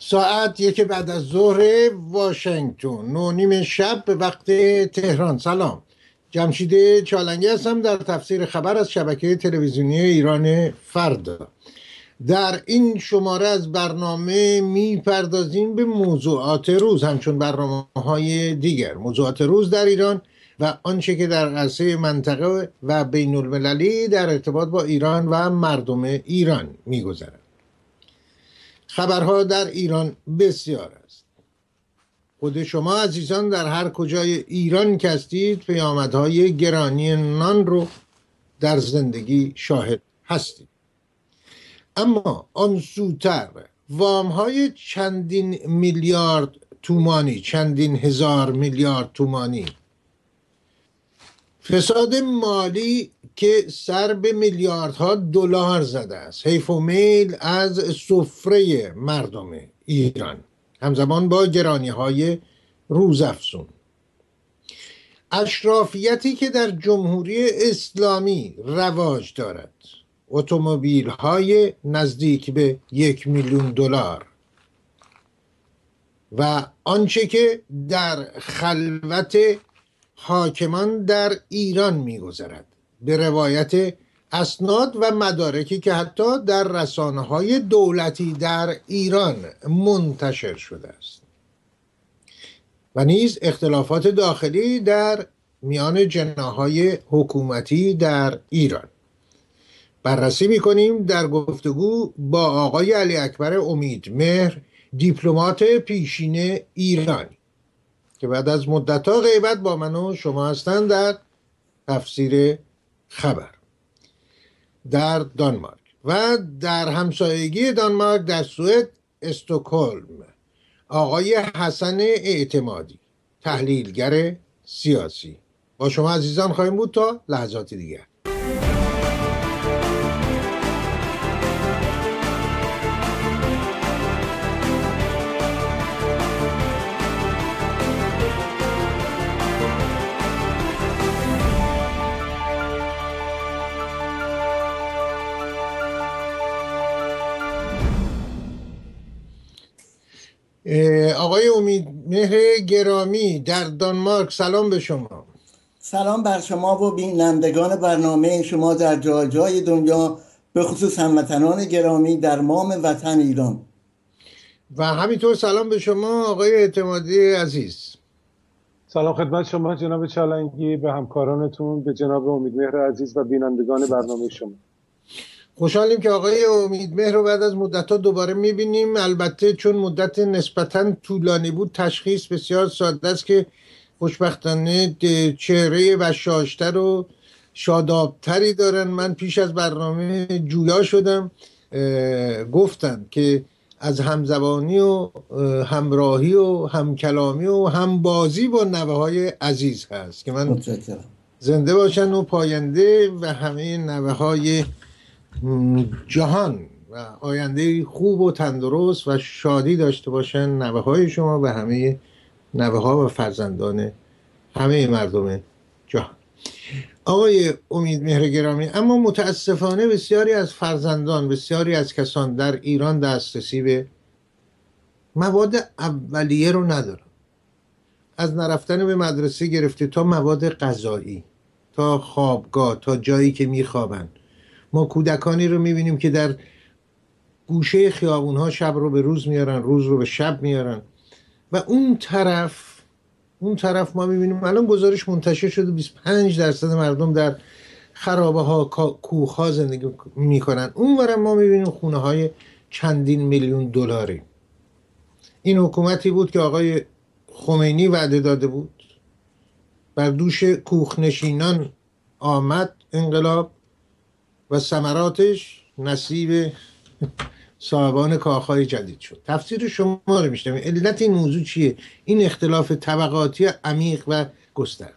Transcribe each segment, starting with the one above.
ساعت 1 بعد از ظهر واشنگتن، 9:30 شب به وقت تهران. سلام، جمشید چالنگی هستم در تفسیر خبر از شبکه تلویزیونی ایران فردا. در این شماره از برنامه میپردازیم به موضوعات روز، همچون برنامه‌های دیگر. موضوعات روز در ایران و آنچه که در عرصه منطقه و بین المللی در ارتباط با ایران و مردم ایران میگذرد. خبرها در ایران بسیار است. خود شما عزیزان در هر کجای ایران که هستید پیامدهای گرانی نان رو در زندگی شاهد هستید. اما آن سوتر وامهای چندین میلیارد تومانی، چندین هزار میلیارد تومانی، فساد مالی که سر به میلیاردها دلار زده است، حیف و میل از سفره مردم ایران، همزمان با گرانی‌های روزافزون. اشرافیتی که در جمهوری اسلامی رواج دارد، اتومبیل‌های نزدیک به $1,000,000 و آنچه که در خلوت حاکمان در ایران می‌گذرد، به روایت اسناد و مدارکی که حتی در رسانه‌های دولتی در ایران منتشر شده است، و نیز اختلافات داخلی در میان جناح‌های حکومتی در ایران. بررسی می‌کنیم در گفتگو با آقای علی اکبر امیدمهر، دیپلمات پیشین ایرانی که بعد از مدت‌ها غیبت با من و شما هستند در تفسیر خبر. در دانمارک و در همسایگی دانمارک در سوئد، استکهلم، آقای حسن اعتمادی، تحلیلگر سیاسی، با شما عزیزان خواهیم بود تا لحظات دیگر. آقای امیدمهر گرامی در دانمارک، سلام به شما. سلام بر شما و بینندگان برنامه شما در جای جای دنیا، به خصوص هموطنان گرامی در مام وطن ایران. و همینطور سلام به شما آقای اعتمادی عزیز. سلام خدمت شما جناب چالنگی، به همکارانتون، به جناب امیدمهر عزیز و بینندگان برنامه شما. خوشحالیم که آقای امیدمهر رو بعد از مدت‌ها دوباره می‌بینیم. البته چون مدت نسبتاً طولانی بود، تشخیص بسیار ساده است که خوشبختانه چهره بشاشتر و شادابتری دارن. من پیش از برنامه جویا شدم، گفتم که از همزبانی و همراهی و همکلامی و همبازی با نوه‌های عزیز هست که من زنده باشن و پاینده و همه نوه‌های جهان و آینده خوب و تندرست و شادی داشته باشن نوه‌های شما و همه نوه‌ها و فرزندان همه مردم جهان. آقای امیدمهر گرامی، اما متاسفانه بسیاری از فرزندان، بسیاری از کسان در ایران دسترسی به مواد اولیه رو ندارن، از نرفتن به مدرسه گرفته تا مواد غذایی، تا خوابگاه، تا جایی که میخوابن. ما کودکانی رو میبینیم که در گوشه خیابونها شب رو به روز میارن، روز رو به شب میارن، و اون طرف ما میبینیم الان گزارش منتشر شده 25% مردم در خرابه ها، کوه ها زندگی میکنن. اون ورم ما میبینیم خونه های چندین میلیون دلاری. این حکومتی بود که آقای خمینی وعده داده بود، بر دوش کوخنشینان آمد انقلاب و ثمراتش نصیب صاحبان کاخهای جدید شد. تفسیر شما رو میشنویم. علت این موضوع چیه؟ این اختلاف طبقاتی عمیق و گسترده.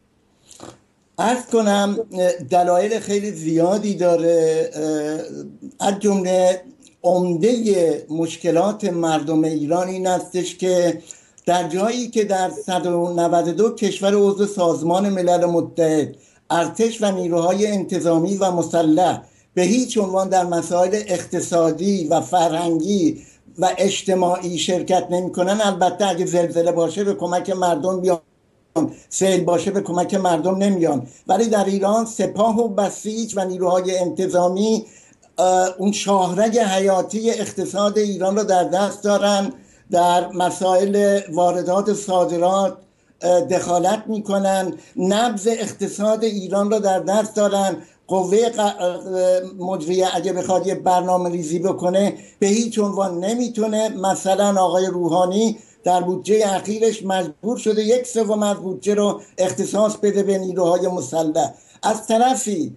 عرض کنم دلایل خیلی زیادی داره. از جمله عمده مشکلات مردم ایران این هستش که در جایی که در 192 کشور عضو سازمان ملل متحد ارتش و نیروهای انتظامی و مسلح به هیچ عنوان در مسائل اقتصادی و فرهنگی و اجتماعی شرکت نمیکنن، البته اگه زلزله باشه به کمک مردم بیان، سیل باشه به کمک مردم نمیان. ولی در ایران سپاه و بسیج و نیروهای انتظامی اون شاهرگ حیاتی اقتصاد ایران رو در دست دارن، در مسائل واردات صادرات دخالت میکنن، نبض اقتصاد ایران رو در دست دارن. قوه مجریه اگه بخواد یه برنامه ریزی بکنه به هیچ عنوان نمیتونه. مثلا آقای روحانی در بودجه اخیرش مجبور شده 1/3 از بودجه رو اختصاص بده به نیروهای مسلح. از طرفی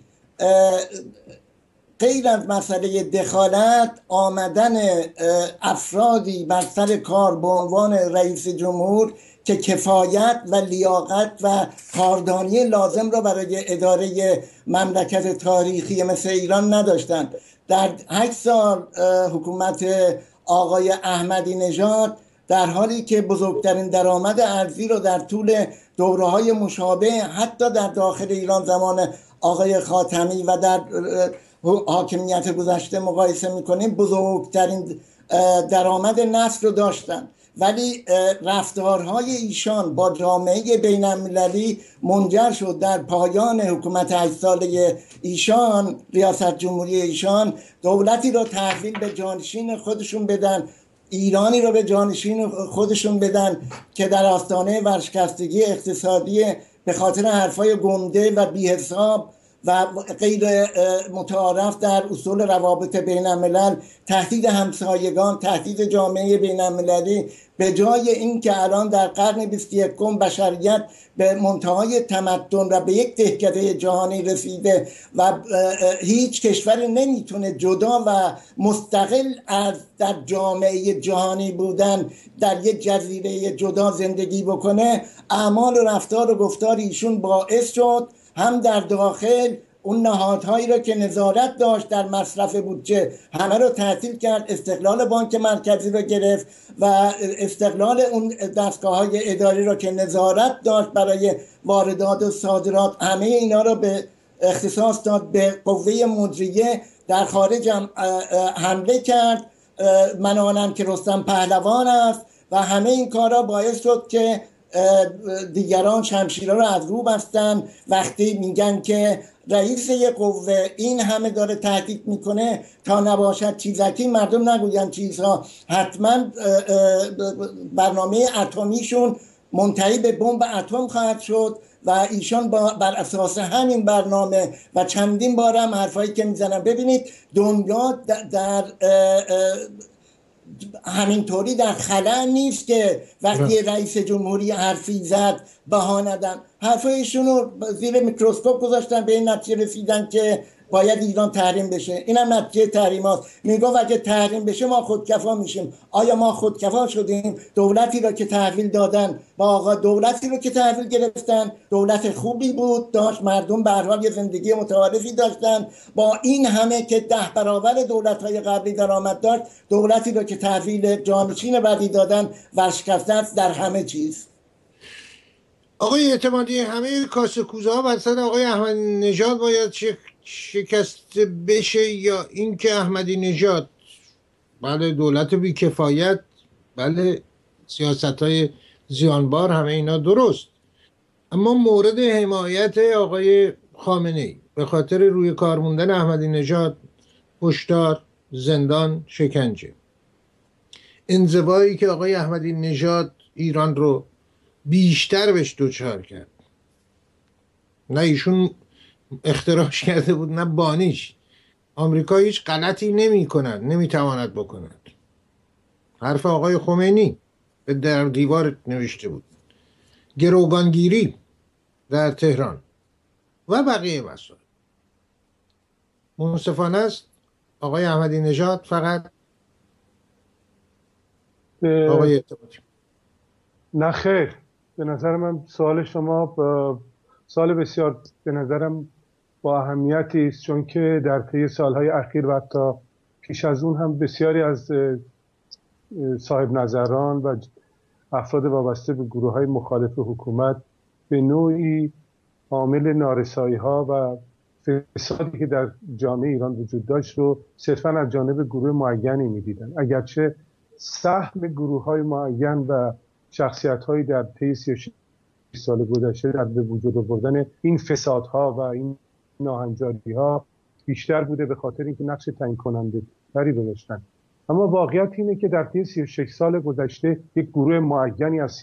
غیر از مسئله دخالت، آمدن افرادی بر سر کار به عنوان رئیس جمهور که کفایت و لیاقت و کاردانی لازم را برای اداره مملکت تاریخی مثل ایران نداشتند. در 8 سال حکومت آقای احمدی نژاد، در حالی که بزرگترین درآمد ارزی رو در طول دوره‌های مشابه حتی در داخل ایران زمان آقای خاتمی و در حاکمیت گذشته مقایسه میکنیم، بزرگترین درآمد نسل رو داشتن، ولی رفتارهای ایشان با جامعه بین المللی منجر شد در پایان حکومت 8 ساله ایشان، ریاست جمهوری ایشان، دولتی رو تحویل به جانشین خودشون بدن، ایرانی رو به جانشین خودشون بدن که در آستانه ورشکستگی اقتصادی به خاطر حرفای گنده و بی‌حساب و غیر متعارف در اصول روابط بین الملل تهدید همسایگان، تهدید جامعه بین المللی، به جای این که الان در قرن 21 بشریت به منتهای تمدن و به یک دهکده جهانی رسیده و هیچ کشوری نمیتونه جدا و مستقل از در جامعه جهانی بودن در یک جزیره جدا زندگی بکنه، اعمال و رفتار و گفتار ایشون باعث شد هم در داخل اون نهادهایی رو که نظارت داشت در مصرف بودجه همه رو تعطیل کرد، استقلال بانک مرکزی رو گرفت و استقلال اون دستگاه‌های اداری رو که نظارت داشت برای واردات و صادرات، همه اینا رو به اختصاص داد به قوه مجریه. در خارج هم حمله کرد، من آنم که رستم پهلوان است و همه این کارا باعث شد که دیگران شمشیرها رو از رو بستن. وقتی میگن که رئیس یک قوه این همه داره تهدید میکنه تا نباشد چیزکی، مردم نگوین چیزها، حتما برنامه اتمیشون منتهی به بمب اتم خواهد شد و ایشان بر اساس همین برنامه و چندین بار هم حرفایی که میزنن، ببینید دنیا در همینطوری در خلا نیست که وقتی رئیس جمهوری حرفی زد بها ندن، حرفایشون رو زیر میکروسکوپ گذاشتن، به این نتیجه رسیدن که باید ایران تحریم بشه. این هم نتیجه تحریم هاست. میگو اگه تحریم بشه ما خودکفا میشیم. آیا ما خودکفا شدیم؟ دولتی را که تحویل دادن با آقا، دولتی رو که تحویل گرفتن دولت خوبی بود، داشت مردم به هر حال یه زندگی متعارفی داشتن، با این همه که 10 برابر دولت‌های قبلی درآمد داشت، دولتی رو که تحویل جانشین بعدی دادن ورشکسته است در همه چیز. آقای اعتمادی، همه کاسه کوزه ها بر سر آقای احمدی نژاد باید شکست بشه یا اینکه احمدی نژاد بله دولت بیکفایت، بله سیاست های زیانبار، همه اینا درست، اما مورد حمایت آقای خامنه ای به خاطر روی کار موندن احمدی نژاد، کشتار، زندان، شکنجه، انزوایی که آقای احمدی نژاد ایران رو بیشتر بهش دوچار کرد، نه ایشون اختراعش کرده بود نه بانیش. آمریکا هیچ غلطی نمی کند، نمی تواند بکند. حرف آقای خمینی در دیوار نوشته بود. گروگانگیری در تهران و بقیه مسائل منصفانه است. آقای احمدی نژاد فقط آقای اعتمادی نه خیر، به نظر من سوال شما سوال بسیار به نظرم با اهمیتی است، چون که در طی سالهای اخیر و حتی پیش از اون هم بسیاری از صاحب نظران و افراد وابسته به گروه‌های مخالف حکومت به نوعی عامل نارسایی‌ها و فسادی که در جامعه ایران وجود داشت رو صرفاً از جانب گروه معینی می‌دیدن، اگرچه سهم گروه‌های معین و شخصیت‌هایی در طی 36 سال گذشته در به وجود آوردن این فسادها و این ناهنجاری‌ها بیشتر بوده، به خاطر اینکه نقش تعیین کننده تری داشتن. اما واقعیت اینه که در طی 36 سال گذشته یک گروه معینی از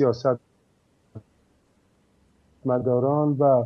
سیاستمداران و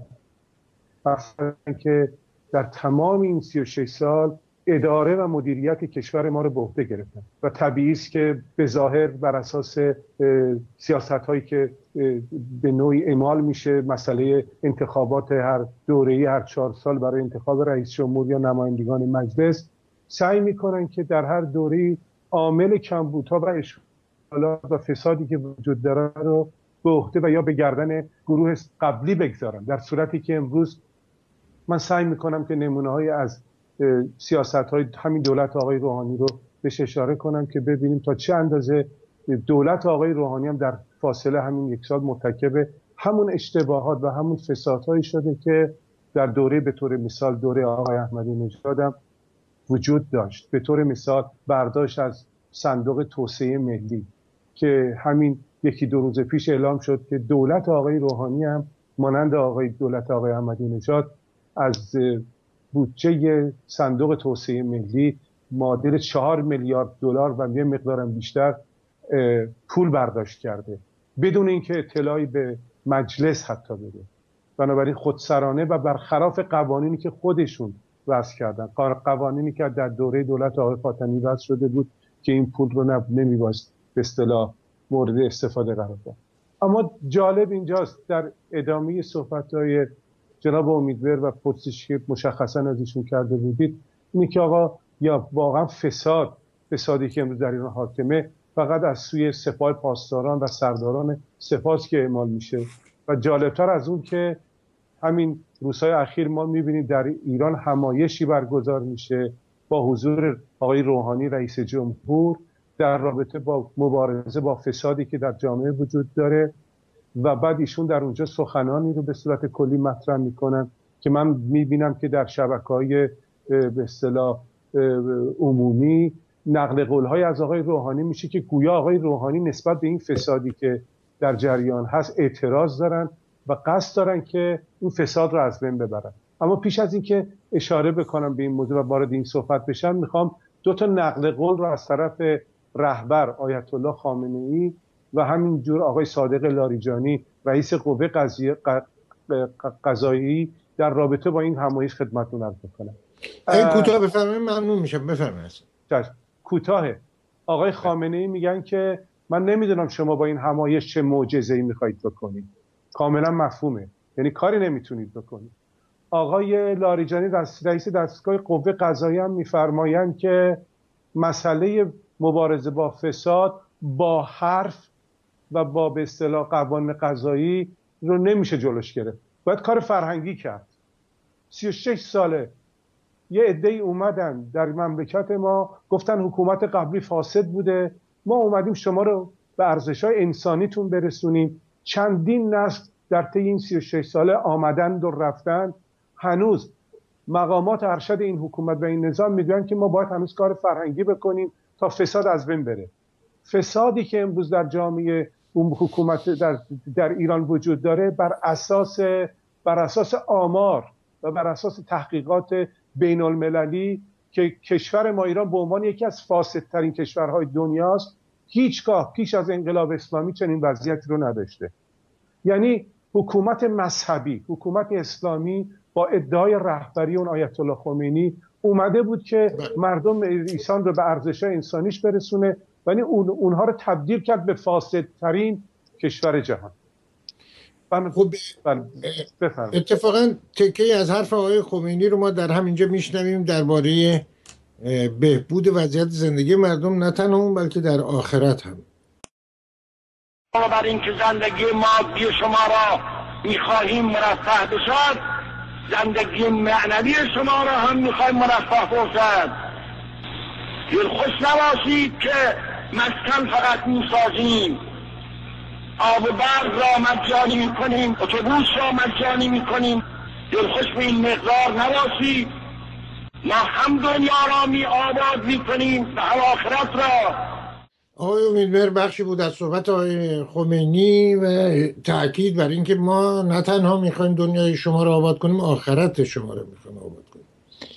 که در تمام این 36 سال اداره و مدیریت کشور ما رو به عهده گرفتن و طبیعی است که به ظاهر بر اساس سیاست‌هایی که به نوعی اعمال میشه، مسئله انتخابات هر دوره‌ای هر 4 سال برای انتخاب رئیس جمهور یا نمایندگان مجلس، سعی میکنن که در هر دوره‌ای عامل کمبودها و اشکالات و فسادی که وجود داره رو به عهده و یا به گردن گروه قبلی بگذارن، در صورتی که امروز من سعی میکنم که نمونه‌های از سیاست‌های همین دولت آقای روحانی رو بهش اشاره کنم که ببینیم تا چه اندازه دولت آقای روحانی هم در فاصله همین 1 سال مرتکب همون اشتباهات و همون فسادهایی شده که در دوره به طور مثال دوره آقای احمدی نژاد هم وجود داشت. به طور مثال برداشت از صندوق توسعه ملی که همین 1-2 روز پیش اعلام شد که دولت آقای روحانی هم مانند دولت آقای احمدی نژاد از بودجه صندوق توسعه ملی معادل 4 میلیارد دلار و یه مقدارم بیشتر پول برداشت کرده بدون اینکه اطلاعی به مجلس حتی بده. بنابراین خودسرانه و برخلاف قوانینی که خودشون وضع کردن، قوانینی که در دوره دولت آقای خاتمی وضع شده بود که این پول رو نمیبایست به اصطلاح مورد استفاده قرار داد. اما جالب اینجاست در ادامه صحبت‌های جناب امیدوار و پرسشی که مشخصا از ایشون کرده بودید، اینه که آقا یا واقعا فسادی که امروز در ایران حاکمه فقط از سوی سپاه پاسداران و سرداران سپاس که اعمال میشه و جالبتر از اون که همین روزهای اخیر ما میبینیم در ایران همایشی برگزار میشه با حضور آقای روحانی رئیس جمهور در رابطه با مبارزه با فسادی که در جامعه وجود داره و بعد ایشون در اونجا سخنانی رو به صورت کلی مطرح میکنن که من میبینم که در شبکه‌های به اصطلاح عمومی نقل قول‌های از آقای روحانی میشه که گویا آقای روحانی نسبت به این فسادی که در جریان هست اعتراض دارن و قصد دارن که این فساد رو از بین ببرن. اما پیش از اینکه اشاره بکنم به این موضوع و وارد این صحبت بشم، میخوام 2 تا نقل قول رو از طرف رهبر آیت الله خامنه‌ای و همینجور آقای صادق لاریجانی رئیس قوه قضاییه در رابطه با این همایش خدمتتون عرض کنم. این کوتاه بفرمایید ممنون میشم. بفرمایید. کوتاه. آقای خامنه‌ای میگن که من نمیدونم شما با این همایش چه معجزه‌ای میخواید بکنید. کاملا مفهومه. یعنی کاری نمیتونید بکنید. آقای لاریجانی رئیس دستگاه قوه قضاییه هم میفرمایند که مسئله مبارزه با فساد با حرف و با به اصطلاح قوانین قضایی رو نمیشه جلوش گرفت، باید کار فرهنگی کرد. 36 ساله یه عده‌ای اومدن در مملکت ما گفتن حکومت قبلی فاسد بوده، ما اومدیم شما رو به ارزش‌های انسانیتون برسونیم. چندین نسل در طی این 36 ساله آمدن و رفتن، هنوز مقامات ارشد این حکومت و این نظام میگن که ما باید هنوز کار فرهنگی بکنیم تا فساد از بین بره. فسادی که امروز در جامعه اون حکومت در ایران وجود داره بر اساس آمار و بر اساس تحقیقات بین المللی که کشور ما ایران به عنوان یکی از فاسدترین کشورهای دنیاست، هیچگاه پیش از انقلاب اسلامی چنین وضعیتی رو نداشته. یعنی حکومت مذهبی، حکومت اسلامی با ادعای رهبری اون آیت الله خمینی اومده بود که مردم ایران رو به ارزش‌های انسانیش برسونه، ولی اونها رو تبدیل کرد به فاسدترین کشور جهان. خب اتفاقا تکه‌ای از حرف آقای خمینی رو ما در همینجا میشنویم درباره بهبود وضعیت زندگی مردم، نه تنها اون بلکه در آخرت هم. بر این که زندگی مادی شما را میخواهیم مرفه بشد، زندگی معنوی شما را هم میخواهیم مرفه باشد. دلخوش نباشید که مسکن فقط میسازیم، آب و برق را مجانی میکنیم، اتوبوس را مجانی میکنیم. دلخوش به این مقدار نباشید. ما هم دنیا را آباد میکنیم و هم آخرت را. آقای امیدوار بخشی بود از صحبت آقای خمینی و تاکید بر اینکه ما نه تنها میخوایم دنیای شما رو آباد کنیم، آخرت شما رو میخوایم آباد کنیم.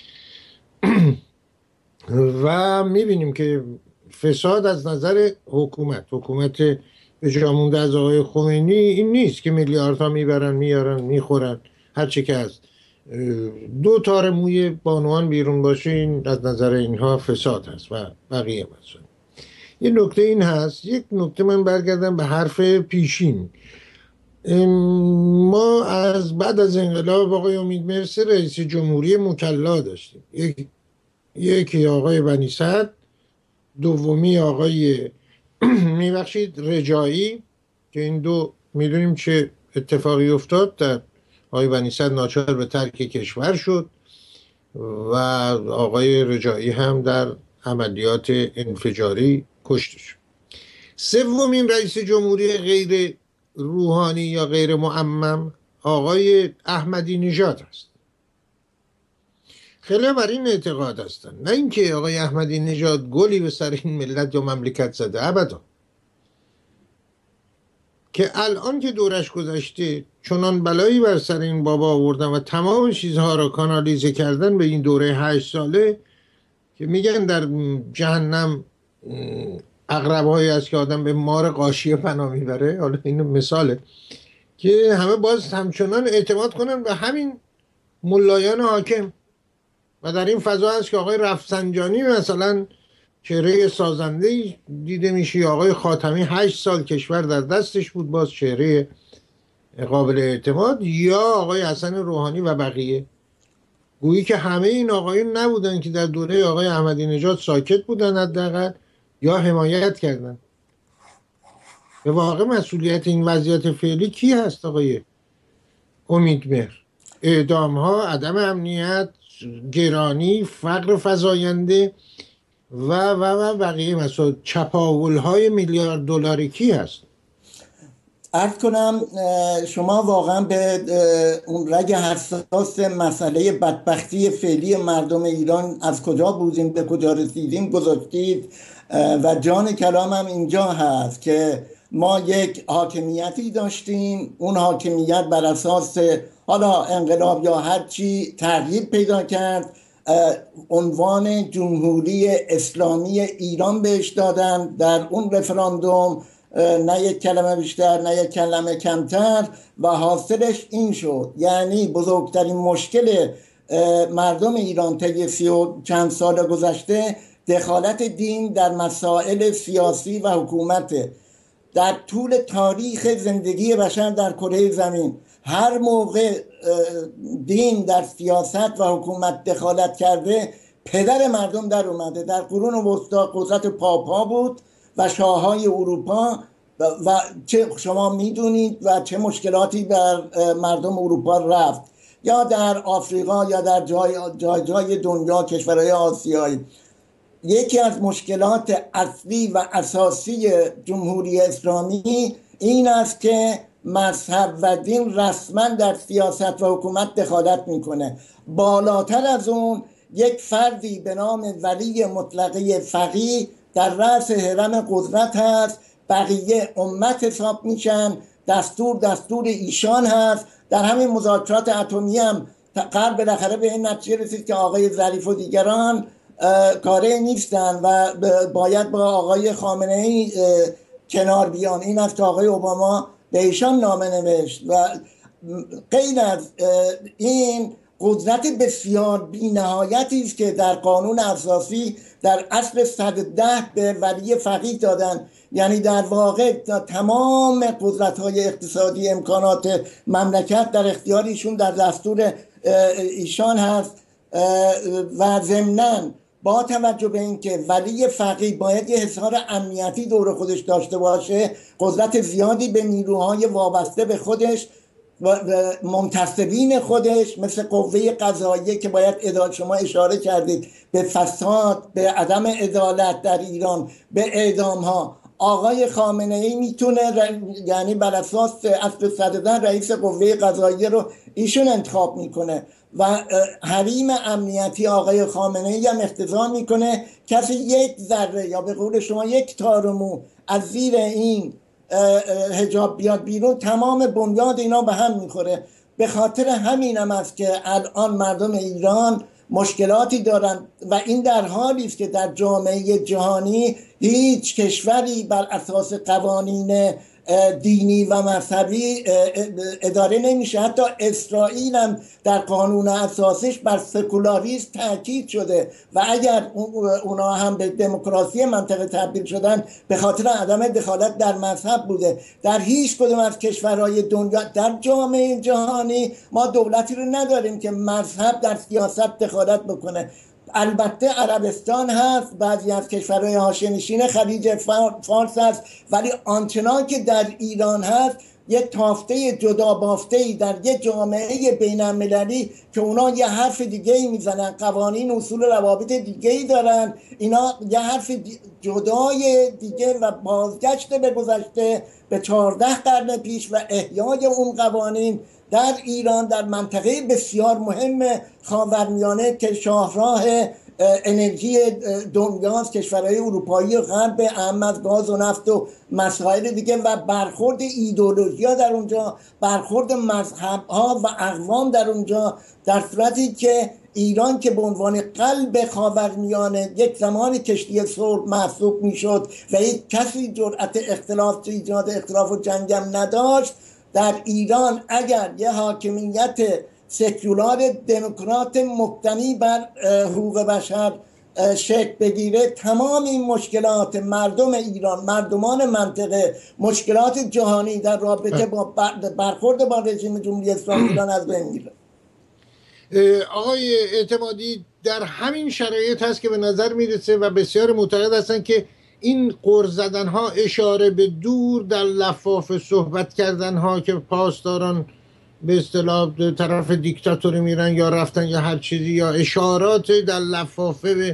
و میبینیم که فساد از نظر حکومت به جا مونده از آقای خمینی این نیست که میلیاردها میبرن میارن میخورن هرچی که هست، 2 تار موی بانوان بیرون باشه، این از نظر اینها فساد هست و بقیه مثلا. یه نکته این هست. یک نکته من برگردم به حرف پیشین. ما از بعد از انقلاب آقای امیدوار 3 رئیس جمهوری مکلا داشتیم. یکی آقای بنی صدر، دومی آقای میبخشید رجایی، که این دو میدونیم چه اتفاقی افتاد. در آقای بنی صدر ناچار به ترک کشور شد و آقای رجایی هم در عملیات انفجاری کشته شد. سومین رئیس جمهوری غیر روحانی یا غیر معمم آقای احمدی نژاد است. خیلی بر این اعتقاد هستن، نه اینکه آقای احمدی نژاد گلی به سر این ملت یا مملکت زده، ابدا، که الان که دورش گذشته چنان بلایی بر سر این بابا آوردن و تمام چیزها را کانالیزه کردن به این دوره 8 ساله که میگن در جهنم عقرب‌هایی هست که آدم به مار غاشیه پناه میبره. حالا این مثاله که همه باز همچنان اعتماد کنن به همین ملایان حاکم و در این فضا هست که آقای رفسنجانی مثلا چهره سازنده دیده میشه، آقای خاتمی 8 سال کشور در دستش بود، باز چهره قابل اعتماد، یا آقای حسن روحانی و بقیه. گویی که همه این آقایون نبودن که در دوره آقای احمدی نژاد ساکت بودن حداقل یا حمایت کردن. به واقع مسئولیت این وضعیت فعلی کی هست آقای امیدوار؟ اعدام ها، عدم امنیت، گرانی، فقر فزاینده و بقیه مسائل، چپاول های میلیارد دلاری کی هست؟ عرض کنم شما واقعا به اون رگ حساس مسئله بدبختی فعلی مردم ایران از کجا بودیم به کجا رسیدیم گذاشتید و جان کلامم اینجا هست که ما یک حاکمیتی داشتیم، اون حاکمیت بر اساس حالا انقلاب یا هر چی تغییر پیدا کرد، عنوان جمهوری اسلامی ایران بهش دادن در اون رفراندوم، نه یک کلمه بیشتر نه یک کلمه کمتر، و حاصلش این شد. یعنی بزرگترین مشکل مردم ایران طی 30 و چند سال گذشته دخالت دین در مسائل سیاسی و حکومت. در طول تاریخ زندگی بشر در کره زمین هر موقع دین در سیاست و حکومت دخالت کرده پدر مردم در اومده. در قرون وسطی قدرت پاپا بود و شاههای اروپا و چه شما میدونید و چه مشکلاتی بر مردم اروپا رفت، یا در آفریقا یا در جای دنیا، کشورهای آسیایی. یکی از مشکلات اصلی و اساسی جمهوری اسلامی این است که مذهب و دین رسما در سیاست و حکومت دخالت میکنه. بالاتر از اون یک فردی به نام ولی مطلقه فقیه در رأس هرم قدرت هست، بقیه امت حساب میشن، دستور ایشان هست. در همین مذاکرات اتمی هم قرب بالاخره به این نتیجه رسید که آقای ظریف و دیگران کاره نیستن و باید با آقای خامنه ای کنار بیان. این است که آقای اوباما به ایشان نامه نوشت. و غیر از این قدرت بسیار بی‌نهایتی است که در قانون اساسی در اصل 110 به ولی فقیه دادن. یعنی در واقع تمام قدرت‌های اقتصادی، امکانات مملکت در اختیار ایشون، در دستور ایشان هست. و ضمناً با توجه به اینکه ولی فقیه باید یه حصار امنیتی دور خودش داشته باشه، قدرت زیادی به نیروهای وابسته به خودش و منتصبین خودش مثل قوه قضاییه که باید شما اشاره کردید به فساد، به عدم عدالت در ایران، به اعدام ها، آقای خامنه ای میتونه یعنی بر اساس اصل 110 رئیس قوه قضاییه رو ایشون انتخاب میکنه و حریم امنیتی آقای خامنه ای هم اقتضا میکنه کسی یک ذره یا به قول شما یک تار و مو از زیر این حجاب بیاد بیرون، تمام بنیاد اینا به هم میخوره. به خاطر همین هم است که الان مردم ایران مشکلاتی دارن و این در حالی است که در جامعه جهانی هیچ کشوری بر اساس قوانین دینی و مذهبی اداره نمیشه. حتی اسرائیل هم در قانون اساسیش بر سکولاریسم تاکید شده و اگر اونا هم به دموکراسی منطقه تبدیل شدن به خاطر عدم دخالت در مذهب بوده. در هیچ کدوم از کشورهای دنیا در جامعه جهانی ما دولتی رو نداریم که مذهب در سیاست دخالت بکنه. البته عربستان هست، بعضی از کشورهای حاشیه‌نشین خلیج فارس هست، ولی آنچنان که در ایران هست یک تافته جدا بافته‌ای در یک جامعه بین‌المللی که اونا یه حرف دیگه‌ای میزنن، قوانین اصول روابط دیگه‌ای دارن، اینا یه حرف جدای دیگه و بازگشت به گذشته به 14 قرن پیش و احیای اون قوانین در ایران در منطقه بسیار مهم خاورمیانه که شاهراه انرژی دنیاست، کشورهای اروپایی و غرب اهم از گاز و نفت و مسائل دیگه و برخورد ایدئولوژی‌ها در اونجا، برخورد مذهب‌ها و اقوام در اونجا، در صورتی که ایران که به عنوان قلب خاورمیانه یک زمانی کشتی صلح محسوب میشد و یک کسی جرأت اختلاف ایجاد اختلاف و جنگم نداشت، در ایران اگر یه حاکمیت سکولار دموکرات مبتنی بر حقوق بشر شکل بگیره، تمام این مشکلات مردم ایران، مردمان منطقه، مشکلات جهانی در رابطه با برخورد با رژیم جمهوری اسلامی ایران از بین میره. آقای اعتمادی، در همین شرایط هست که به نظر میرسه و بسیار معتقد هستن که این غر زدن ها، اشاره به دور در لفاف صحبت کردن ها که پاسداران به اصطلاح طرف دیکتاتوری میرن یا رفتن یا هر چیزی، یا اشارات در لفافه به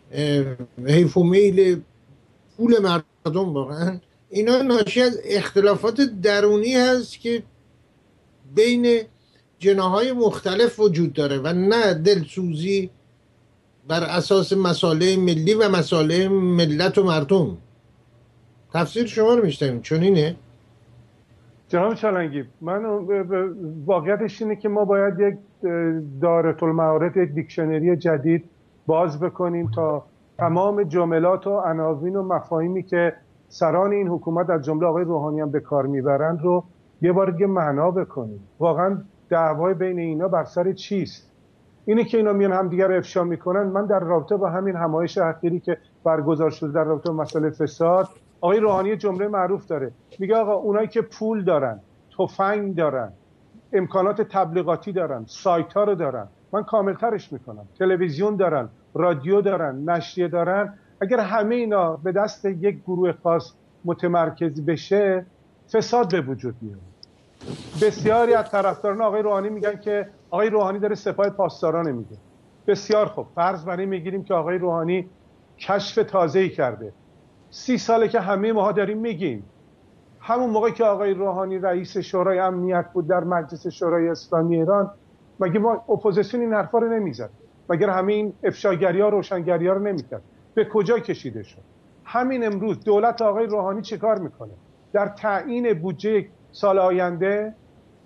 حیف و میل پول مردم، واقعا اینا ناشی از اختلافات درونی هست که بین جناحهای مختلف وجود داره و نه دلسوزی بر اساس مصالح ملی و مصالح ملت و مردم. تفسیر شما رو میشتیم چون اینه؟ جناب چالنگی، من واقعیتش اینه که ما باید یک دارالمعارف، یک دیکشنری جدید باز بکنیم تا تمام جملات و عناوین و مفاهیمی که سران این حکومت از جمله آقای روحانی هم به کار میبرند رو یه بار دیگه معنا بکنیم. واقعا دعوای بین اینا بر سر چیست؟ اینه که اینا میان همدیگه رو افشا میکنن. من در رابطه با همین همایش اخیری که برگزار شده در رابطه با مسئله فساد، آقای روحانی جمله معروف داره، میگه آقا اونایی که پول دارن، تفنگ دارن، امکانات تبلیغاتی دارن، سایت ها رو دارن، من کامل ترش میکنم، تلویزیون دارن، رادیو دارن، نشریه دارن، اگر همه اینا به دست یک گروه خاص متمرکز بشه فساد به وجود میاد. بسیاری از طرفداران آقای روحانی میگن که آقای روحانی داره سپاه پاسداران میگه. بسیار خوب، فرض بر این میگیریم که آقای روحانی کشف تازه‌ای کرده. 30 ساله که همه ماها داریم میگیم. همون موقع که آقای روحانی رئیس شورای امنیت بود در مجلس شورای اسلامی ایران، مگه ما اپوزیسیون این حرفا رو نمیزد؟ مگر همه این افشاگری‌ها، روشنگری‌ها رو نمیکرد؟ به کجا کشیده شد؟ همین امروز دولت آقای روحانی چه کار میکنه؟ در تعیین بودجه سال آینده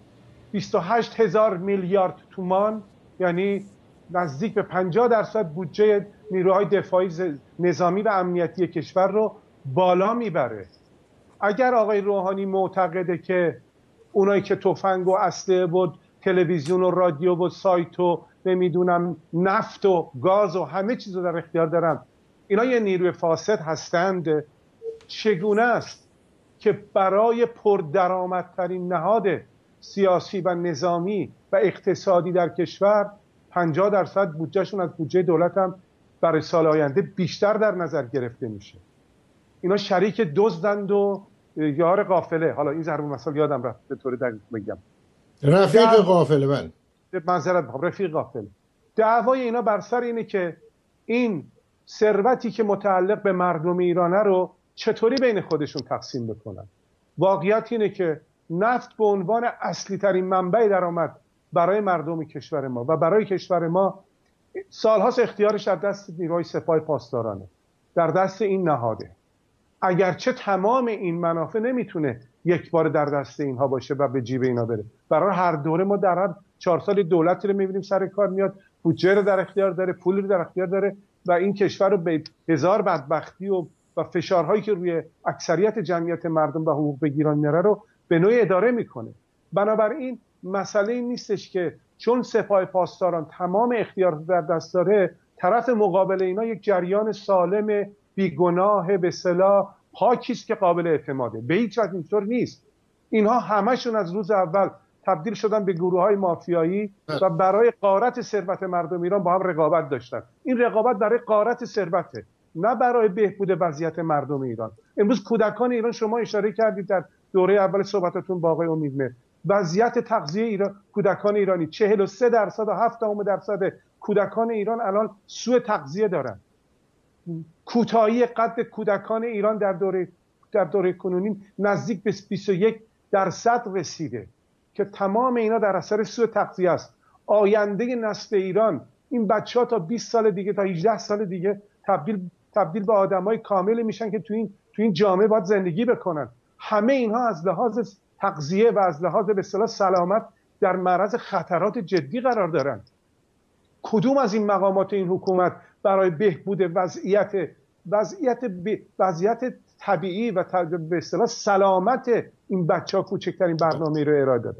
28,000 میلیارد تومان، یعنی نزدیک به 50% بودجه نیروهای دفاعی نظامی و امنیتی کشور رو بالا میبره. اگر آقای روحانی معتقده که اونایی که تفنگ و اسلحه و تلویزیون و رادیو و سایت و نمیدونم نفت و گاز و همه چیز رو در اختیار دارن، اینا یه نیروی فاسد هستند، چگونه است که برای پردرآمدترین نهاد سیاسی و نظامی و اقتصادی در کشور 50% بودجهشون از بودجه دولت هم برای سال آینده بیشتر در نظر گرفته میشه؟ اینا شریک دزدند و یار قافله. حالا این ضرب المثل یادم رفت به طور دقیق بگم، رفیق قافله. من معذرت میخوام، رفیق قافله. دعوای اینا بر سر اینه که این ثروتی که متعلق به مردم ایرانه رو چطوری بین خودشون تقسیم بکنن. واقعیت اینه که نفت به عنوان اصلی ترین منبع درآمد برای مردم کشور ما و برای کشور ما سالهاست اختیارش در دست نیروهای سپاه پاسدارانه، در دست این نهاده. اگرچه تمام این منافع نمیتونه یک بار در دست اینها باشه و به جیب اینا بره. برای هر دوره ما در هر 4 سال دولتی رو میبینیم سر کار میاد، بودجه رو در اختیار داره، پول رو در اختیار داره و این کشور رو به هزار بدبختی و فشارهایی که روی اکثریت جمعیت مردم و حقوق بگیران میاره رو به نوعی اداره میکنه. بنابراین مسئله این نیستش که چون سپاه پاسداران تمام اختیار در دست داره، طرف مقابل اینا یک جریان سالم بیگناه به اصطلاح پاکی است که قابل اعتماده. به هیچ وجه اینطور نیست. اینها همشون از روز اول تبدیل شدن به گروه‌های مافیایی و برای غارت ثروت مردم ایران با هم رقابت داشتن. این رقابت برای غارت ثروته، نه برای بهبود وضعیت مردم ایران. امروز کودکان ایران، شما اشاره کردید در دوره اول صحبتاتون با آقای امیدمهر، وضعیت تغذیه ایران، کودکان ایرانی 43% و 7% کودکان ایران الان سوء تغذیه دارن. کوتاهی قد کودکان ایران در دوره کنونی نزدیک به 21% رسیده که تمام اینا در اثر سوء تغذیه است. آینده نسل ایران، این بچه‌ها تا 20 سال دیگه، تا 18 سال دیگه تبدیل به آدمای کامل میشن که تو این جامعه باید زندگی بکنن. همه اینها از لحاظ تغذیه و از لحاظ به اصطلاح سلامت در معرض خطرات جدی قرار دارن. کدوم از این مقامات این حکومت برای بهبود وضعیت طبیعی و به اصطلاح سلامت این بچه‌ها کوچکترین برنامه رو ارائه دادن؟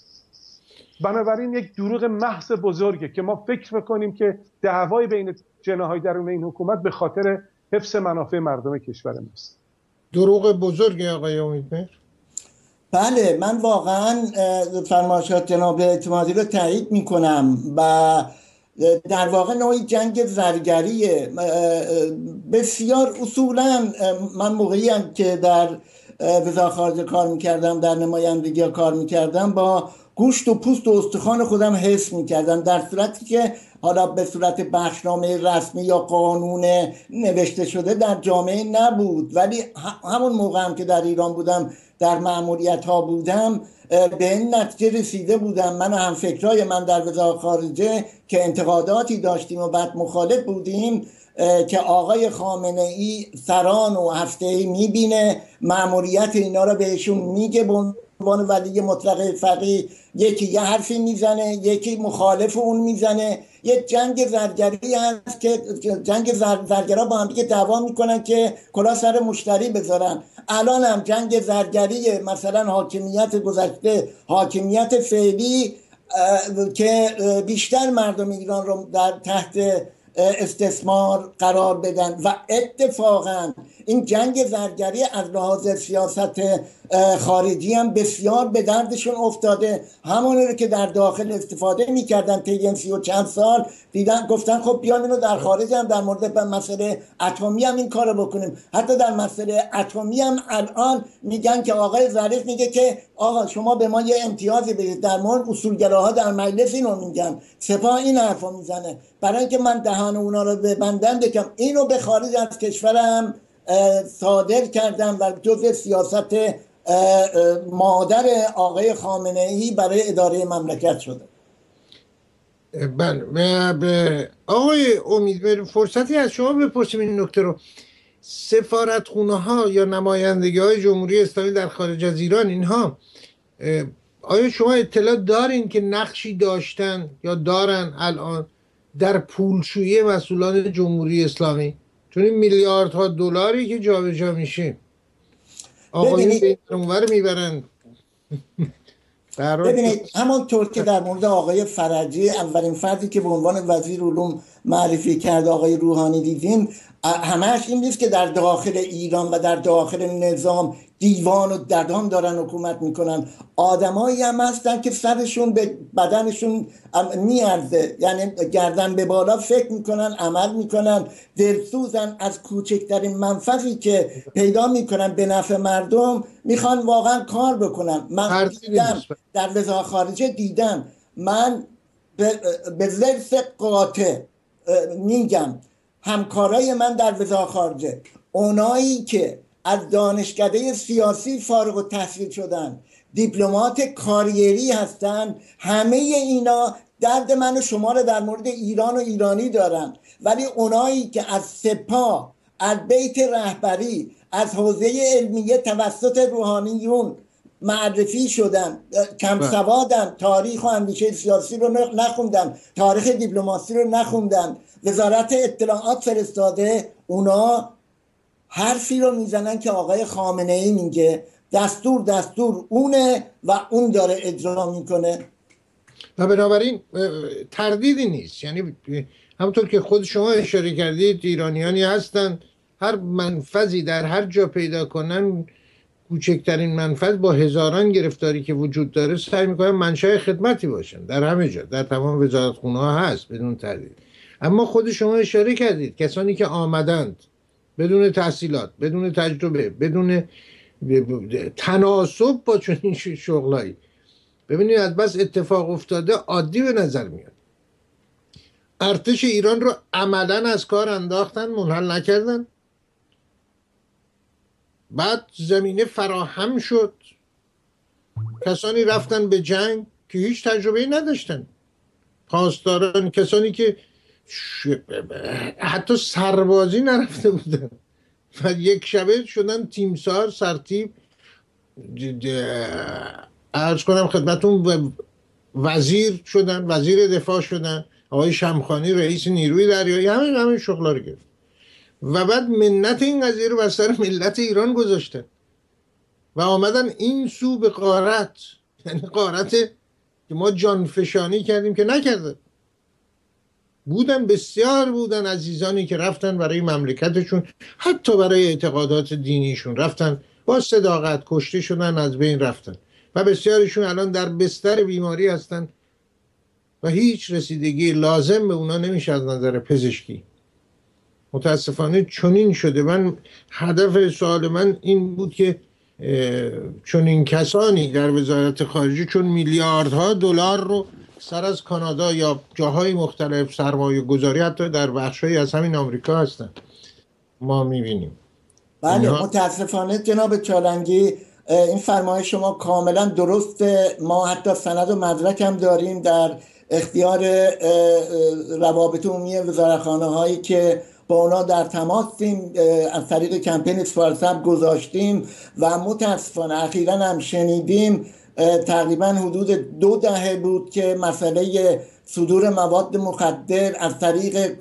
بنابراین یک دروغ محض بزرگه که ما فکر بکنیم که دعوای بین جناح‌های درون این حکومت به خاطر حفظ منافع مردم کشور ماست. دروغ بزرگی آقای امیدمهر. بله، من واقعا فرمایشات جناب اعتمادی رو تایید میکنم و در واقع نوعی جنگ زرگریه. بسیار اصولا من موقعی هم که در وزارت خارجه کار میکردم، در نمایندگی کار میکردم، با گوشت و پوست و استخوان خودم حس میکردم، در صورتی که حالا به صورت بخشنامه رسمی یا قانون نوشته شده در جامعه نبود، ولی همون موقع هم که در ایران بودم، در مأموریت ها بودم، به این نتیجه رسیده بودم، من و همفکرای من در وزارت خارجه که انتقاداتی داشتیم و بعد مخالف بودیم، که آقای خامنه ای سران و هفته‌ای میبینه، مأموریت اینا رو بهشون میگه، عنوان ولی مطلق فقیه یکی یه حرفی میزنه، یکی مخالف اون میزنه. یه جنگ زرگری هست که جنگ زرگرها با هم دیگه دعوا میکنن که کلاه سر مشتری بذارن. الان هم جنگ زرگری مثلا حاکمیت گذشته، حاکمیت فعلی که بیشتر مردم ایران رو در تحت استثمار قرار بدن و اتفاقا این جنگ زرگری از لحاظ سیاست خارجی هم بسیار به دردشون افتاده. همونی رو که در داخل استفاده میکردن طی این 30 و چند سال، دیدن گفتن خب بیان اینو در خارج هم در مورد مسئله اتمی هم این کارو بکنیم. حتی در مسئله اتمی هم الان میگن که آقای ظریف میگه که آقا شما به ما یه امتیازی بدید. در مورد اصولگراها در مجلس اینو میگن، سپاه این حرفو میزنه. برای اینکه من دهان اونا رو ببندم بگم اینو به خارج از کشورم صادر کردم و جزء سیاست مادر آقای خامنه ای برای اداره مملکت شده. بله. آقای امیدوار فرصتی از شما بپرسیم این نکته رو. سفارتخونه ها یا نمایندگی های جمهوری اسلامی در خارج از ایران، اینها آیا شما اطلاع دارین که نقشی داشتن یا دارن الان در پولشویی مسئولان جمهوری اسلامی؟ چون این میلیاردها دلاری که جابجا میشه آقایون به اونور میبرن. ببینید همانطور که در مورد آقای فرجی، اولین فردی که به عنوان وزیر علوم معرفی کرد آقای روحانی، دیدیم همش این نیست که در داخل ایران و در داخل نظام دیوان و ددان دارن حکومت میکنن. آدمایی هم هستن که سرشون به بدنشون میارزه، یعنی گردن به بالا فکر میکنن، عمل میکنن، دلسوزن، از کوچکترین منفعتی که پیدا میکنن به نفع مردم میخوان واقعا کار بکنن. من دیدم در وزارت خارجه، دیدم من به ذرس قاطع میگم همکارای من در وزارت خارجه، اونایی که از دانشکده سیاسی فارغ التحصیل شدن، دیپلمات کاریری هستن، همه اینا درد من و شما رو در مورد ایران و ایرانی دارن. ولی اونایی که از سپاه، از بیت رهبری، از حوزه علمیه توسط روحانیون معرفی شدن، کم سوادن، تاریخ و اندیشه سیاسی رو نخوندن، تاریخ دیپلماسی رو نخوندن، وزارت اطلاعات فرستاده، اونا حرفی رو میزنن که آقای خامنه ای میگه دستور اونه و اون داره اجرا میکنه. و بنابراین تردیدی نیست. یعنی همونطور که خود شما اشاره کردید، ایرانیانی هستن هر منفذی در هر جا پیدا کنن، کوچکترین منفذ با هزاران گرفتاری که وجود داره سعی میکنن منشأ خدمتی باشن در همه جا، در تمام وزارتخونه ها هست بدون تردید. اما خود شما اشاره کردید کسانی که آمدند بدون تحصیلات، بدون تجربه، بدون تناسب با چنین شغلایی، ببینید از بس اتفاق افتاده عادی به نظر میاد. ارتش ایران رو عملا از کار انداختن، منحل نکردن. بعد زمینه فراهم شد، کسانی رفتن به جنگ که هیچ تجربه‌ای نداشتن، پاسداران، کسانی که حتی سربازی نرفته بودن و یک شبه شدن تیمسار، سرتیپ، عرض کنم خدمتون وزیر شدن، وزیر دفاع شدن، آقای شمخانی رئیس نیروی دریایی، همین شغلا رو گرفت و بعد منت این قضیه رو بر سر ملت ایران گذاشتن و آمدن این سو به غارت، یعنی غارت که ما جانفشانی کردیم که نکردن. بسیار بودن عزیزانی که رفتن برای مملکتشون، حتی برای اعتقادات دینیشون رفتن، با صداقت کشته شدن، از بین رفتن و بسیارشون الان در بستر بیماری هستن و هیچ رسیدگی لازم به اونا نمیشه از نظر پزشکی. متاسفانه چنین شده. من هدف سوال من این بود که چنین کسانی در وزارت خارجه چون میلیاردها دلار رو سر از کانادا یا جاهای مختلف سرمایه گذاری، حتی در بخشایی از همین آمریکا هستن، ما میبینیم. بله متاسفانه جناب چالنگی این فرمایش شما کاملا درسته. ما حتی سند و مدرک هم داریم در اختیار روابط عمومی وزارتخانه هایی که با اونا در تماسیم، از طریق کمپین سپارسب گذاشتیم و متاسفانه اخیراً هم شنیدیم تقریبا حدود 2 دهه بود که مسئله صدور مواد مخدر از طریق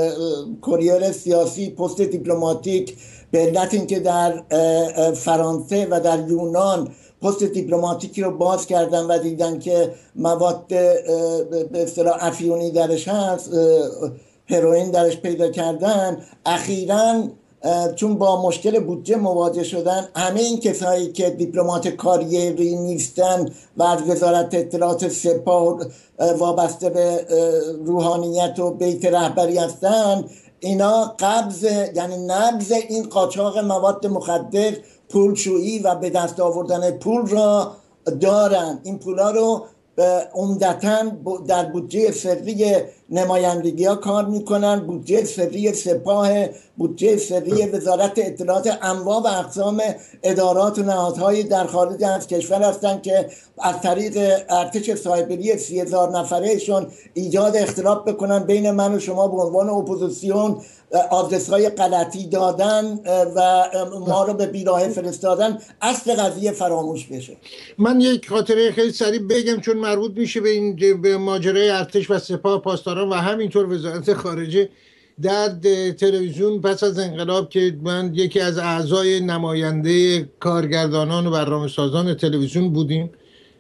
کوریر سیاسی، پست دیپلماتیک، به علت اینکه در فرانسه و در یونان پست دیپلماتیکی رو باز کردن و دیدن که مواد به اصطلاح افیونی درش هست، هروئین درش پیدا کردن. اخیراً چون با مشکل بودجه مواجه شدن، همه این کسایی که دیپلمات کاریری نیستن و از وزارت اطلاعات سپاه وابسته به روحانیت و بیت رهبری هستن، اینا قبض، یعنی نبض این قاچاق مواد مخدر، پولشویی و به دست آوردن پول را دارن. این پولا رو عمدتاً در بودجه سری نمایندگی ها کار میکنن، بودجه سری سپاه، بودجه سری وزارت اطلاعات، انواع و اقسام ادارات و نهادهای در خارج از کشور هستن که از طریق ارتش سایبری 30,000 نفرهشون ایجاد اختلاف بکنن بین من و شما به عنوان اپوزیسیون، آدرس های غلطی دادن و ما رو به بیراه فرستادن، اصل قضیه فراموش بشه. من یک خاطره خیلی سریع بگم چون مربوط میشه به ماجرای ارتش و سپاه، پاسداران و همینطور وزارت خارجه. در تلویزیون پس از انقلاب که من یکی از اعضای نماینده کارگردانان و برنامه‌سازان تلویزیون بودیم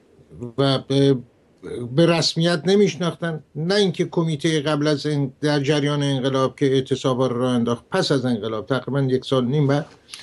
و به رسمیت نمیشناختن، نه اینکه کمیته قبل از در جریان انقلاب که اعتصابا رو راه انداخت، پس از انقلاب تقریبا 1.5 سال بعد،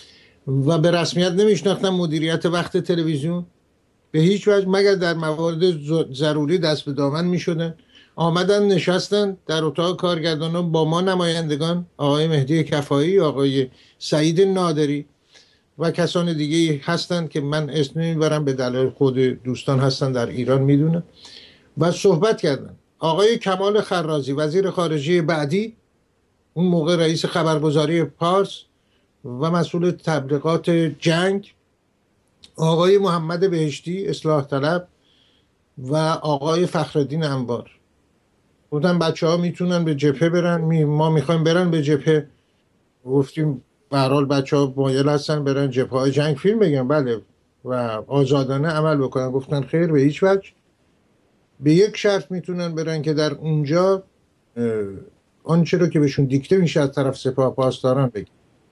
و به رسمیت نمیشناختن مدیریت وقت تلویزیون به هیچ وجه مگر در موارد ضروری دست به دامن میشدن. آمدن نشستن در اتاق کارگردانان با ما نمایندگان، آقای مهدی کفایی، آقای سعید نادری و کسان دیگه هستن که من اسم نمیبرم به دلایل خود دوستان هستن در ایران میدونن، و صحبت کردن. آقای کمال خرازی وزیر خارجه بعدی، اون موقع رئیس خبرگزاری پارس، و مسئول تبلیغات جنگ، آقای محمد بهشتی اصلاح طلب و آقای فخرالدین انبار. گفتن بچه ها میتونن به جبهه برن، ما میخوایم برن به جبهه. گفتیم به هر حال بچه ها مایل هستن برن جبهه های جنگ فیلم بگن، بله، و آزادانه عمل بکنن. گفتن خیر، به هیچ وجه. به یک شرط میتونن برن که در اونجا آنچه رو که بهشون دیکته میشه از طرف سپاه پاسداران بگن.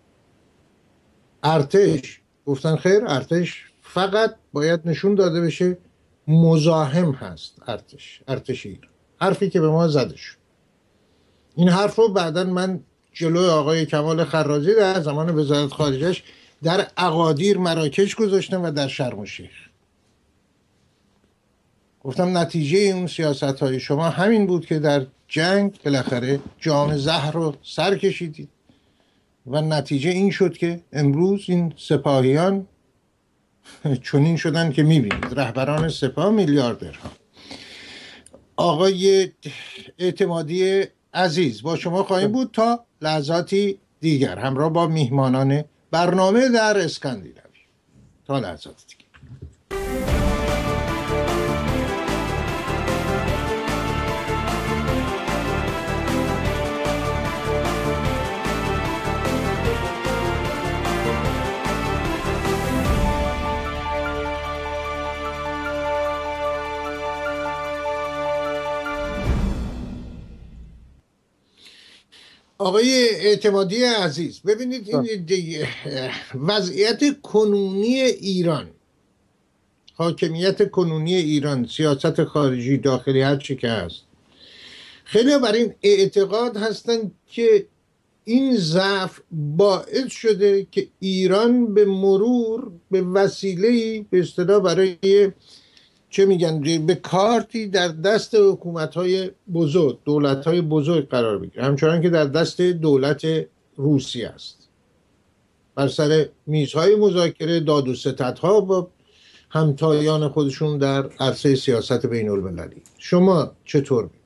ارتش گفتن خیر، ارتش فقط باید نشون داده بشه مزاحم هست. ارتش ایران. حرفی که به ما زده شد. این حرف رو بعداً من جلوی آقای کمال خرازی در زمان وزارت خارجه‌اش در اقادیر مراکش گذاشتم و در شرم الشیخ. گفتم نتیجه اون سیاست‌های شما همین بود که در جنگ بالاخره جام زهر رو سر کشیدید و نتیجه این شد که امروز این سپاهیان چنین شدن که می‌بینید، رهبران سپاه میلیاردرها. آقای اعتمادی عزیز، با شما خواهیم بود تا لحظاتی دیگر همراه با میهمانان برنامه در اسکاندیناوی. تا لحظات دیگر. آقای اعتمادی عزیز، ببینید این وضعیت کنونی ایران، حاکمیت کنونی ایران، سیاست خارجی داخلی هر چی که هست، خیلی بر این اعتقاد هستن که این ضعف باعث شده که ایران به مرور به وسیله‌ای به اصطلاح برای چه میگن به کارتی در دست حکومت‌های بزرگ، دولت‌های بزرگ قرار بگیره، همچنان که در دست دولت روسیه است. بر سر میزهای مذاکره داد و ستدها با همتایان خودشون در عرصه سیاست بین المللی. شما چطور می‌بینید؟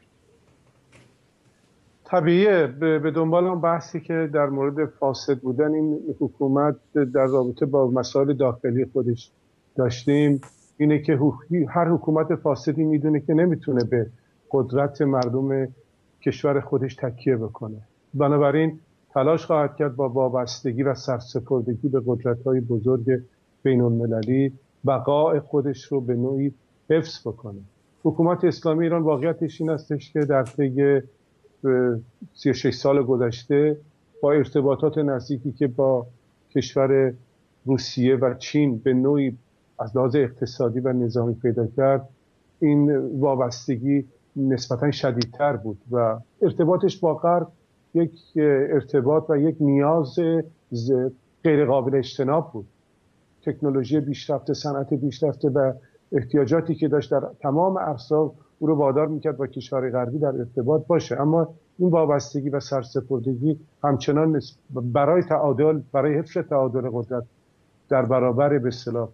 طبیعیه به دنبال اون بحثی که در مورد فاسد بودن این حکومت در رابطه با مسائل داخلی خودش داشتیم، اینه که هر حکومت فاسدی میدونه که نمیتونه به قدرت مردم کشور خودش تکیه بکنه، بنابراین تلاش خواهد کرد با وابستگی و سرسپردگی به قدرت‌های بزرگ بین المللی بقای خودش رو به نوعی حفظ بکنه. حکومت اسلامی ایران واقعیتش این هستش که در طی 36 سال گذشته با ارتباطات نزدیکی که با کشور روسیه و چین به نوعی از لحاظ اقتصادی و نظامی پیدا کرد، این وابستگی نسبتاً شدیدتر بود و ارتباطش با غرب یک ارتباط و یک نیاز غیر قابل اجتناب بود. تکنولوژی پیشرفته، صنعت پیشرفته و احتیاجاتی که داشت در تمام عرصه‌ها او رو وادار میکرد با کشور غربی در ارتباط باشه، اما این وابستگی و سرسپردگی همچنان برای تعادل، برای حفظ تعادل قدرت در برابر به اصطلاح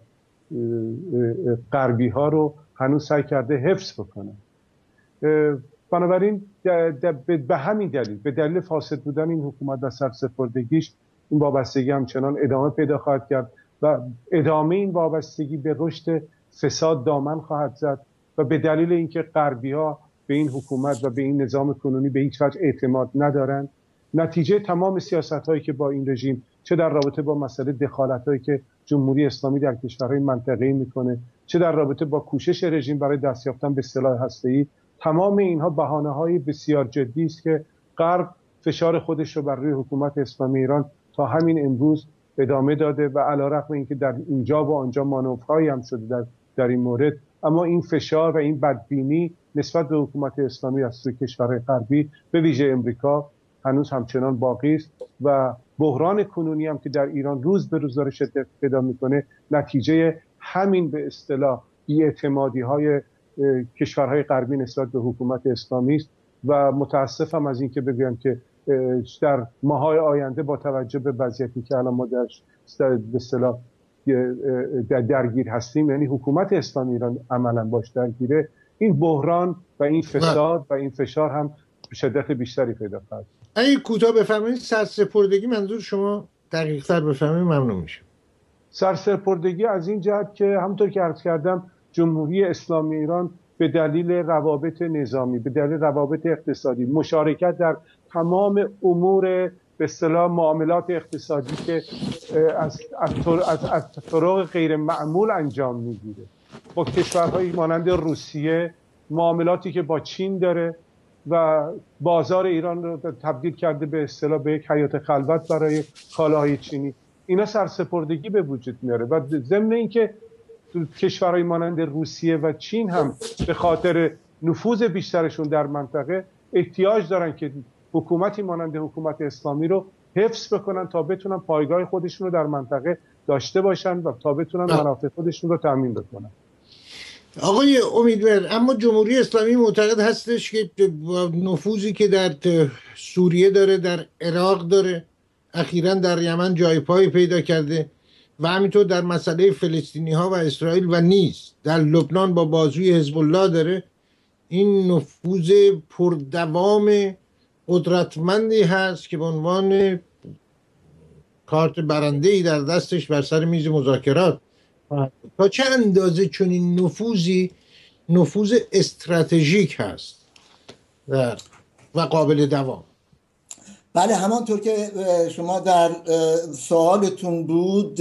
غربی ها رو هنوز سعی کرده حفظ بکنه. بنابراین به همین دلیل، به دلیل فاسد بودن این حکومت و سرسپردگیش، این وابستگی همچنان ادامه پیدا خواهد کرد و ادامه این وابستگی به رشد فساد دامن خواهد زد و به دلیل اینکه غربی ها به این حکومت و به این نظام کنونی به هیچ وجه اعتماد ندارن، نتیجه تمام سیاست هایی که با این رژیم، چه در رابطه با مسئله دخالت هایی که جمهوری اسلامی در کشورهای منطقه‌ای میکنه، چه در رابطه با کوشش رژیم برای دست یافتن به سلاح هسته‌ای، تمام اینها بهانه‌های بسیار جدی است که غرب فشار خودش رو بر روی حکومت اسلامی ایران تا همین امروز ادامه داده و علیرغم اینکه در اینجا و آنجا مانورهایی هم شده در این مورد، اما این فشار و این بدبینی نسبت به حکومت اسلامی از سوی کشورهای غربی به ویژه امریکا هنوز همچنان باقی است و بحران کنونی هم که در ایران روز به روز داره شدت پیدا میکنه نتیجه همین به اصطلاح بی‌اعتمادی‌های کشورهای غربی نسبت به حکومت اسلامی است و متاسفم از اینکه بگویم که در ماه‌های آینده با توجه به وضعیتی که الان ما در به اصطلاح درگیر هستیم، یعنی حکومت اسلامی ایران عملاً باش درگیره، این بحران و این فساد و این فشار هم شدت بیشتری پیدا کرد. اگه کوتاه بفرمایید، سرسپردگی منظور شما دقیق‌تر بفهمیم ممنون میشه. سرسپردگی از این جهت که همونطور که عرض کردم جمهوری اسلامی ایران به دلیل روابط نظامی، به دلیل روابط اقتصادی، مشارکت در تمام امور به اصطلاح معاملات اقتصادی که از طرق غیر معمول انجام میگیره، با کشورهایی مانند روسیه، معاملاتی که با چین داره و بازار ایران رو تبدیل کرده به اصطلاح به یک حیات خلوت برای کالاهای چینی، اینا سرسپردگی به وجود میاره و ضمن اینکه کشورهای مانند روسیه و چین هم به خاطر نفوذ بیشترشون در منطقه احتیاج دارن که حکومتی مانند حکومت اسلامی رو حفظ بکنن تا بتونن پایگاه خودشون رو در منطقه داشته باشن و تا بتونن منافع خودشون رو تامین بکنن. آقای امیدوار، اما جمهوری اسلامی معتقد هستش که با نفوذی که در سوریه داره، در عراق داره، اخیراً در یمن جای پای پیدا کرده و همینطور در مسئله فلسطینی ها و اسرائیل و نیز در لبنان با بازوی حزب الله داره، این نفوذ پردوام قدرتمندی هست که به عنوان کارت برنده‌ای در دستش بر سر میز مذاکرات. تا چه اندازه چنین نفوذی نفوذ استراتژیک هست و قابل دوام؟ بله، همانطور که شما در سوالتون بود،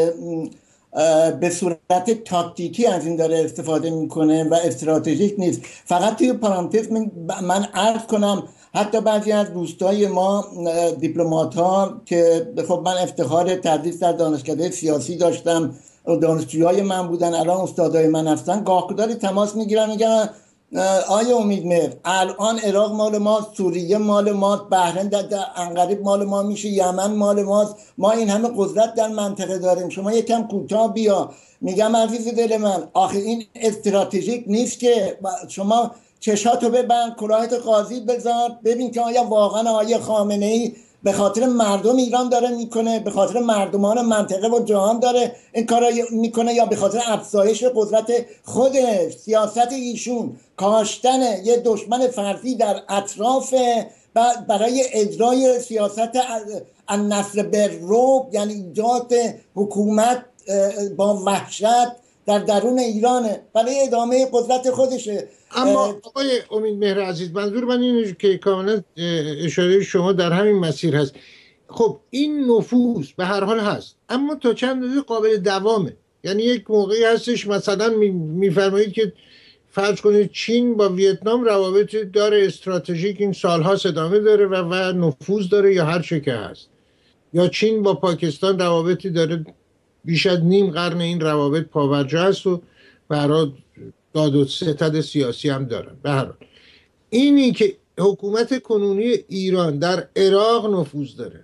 به صورت تاکتیکی از این داره استفاده میکنه و استراتژیک نیست. فقط توی پرانتز من عرض کنم حتی بعضی از دوستای ما دیپلمات ها که خب من افتخار تدریس در دانشکده سیاسی داشتم، دانشجوهای من بودن، الان استادای من هستن، گاهگداری تماس میگیرن میگن آیا امیدمهر الان عراق مال ماست، سوریه مال ماست، بحرین در عنقریب مال ما میشه، یمن مال ماست، ما این همه قدرت در منطقه داریم، شما یکم کوتاه بیا. میگم عزیز دل من، آخه این استراتژیک نیست که شما چشاتو ببند، کلاهت قاضی بذار، ببین که آیا واقعا آقای خامنه‌ای به خاطر مردم ایران داره میکنه، به خاطر مردمان منطقه و جهان داره این کارا میکنه، یا به خاطر افزایش قدرت خودش. سیاست ایشون کاشتن یه دشمن فرضی در اطراف برای اجرای سیاست النصر بالرعب، یعنی ایجاد حکومت با وحشت در درون ایرانه برای ادامه قدرت خودشه. اما آقای امیدمهر عزیز، منظور من اینه که کاملا اشاره شما در همین مسیر هست. خب این نفوذ به هر حال هست، اما تا چند اندازه قابل دوامه؟ یعنی یک موقعی هستش مثلا میفرمایید که فرض کنید چین با ویتنام روابط داره استراتژیک، این سالها ادامه داره و نفوذ داره یا هر چه که هست، یا چین با پاکستان روابطی داره بیش از نیم قرن این روابط پابرجا هست و برای داد و ستد سیاسی هم دارن. به هر حال اینی که حکومت کنونی ایران در عراق نفوذ داره،